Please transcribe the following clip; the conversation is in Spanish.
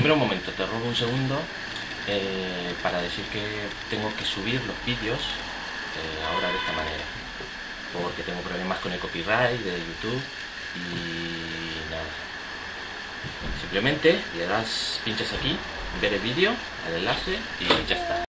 Espera un momento, te robo un segundo para decir que tengo que subir los vídeos ahora de esta manera, porque tengo problemas con el copyright de YouTube y nada. Simplemente le das, pinchas aquí, ver el vídeo, al enlace y ya está.